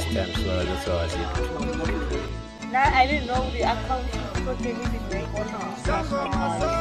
first time, so that's why I was able to. Now I didn't know the account for the living or not.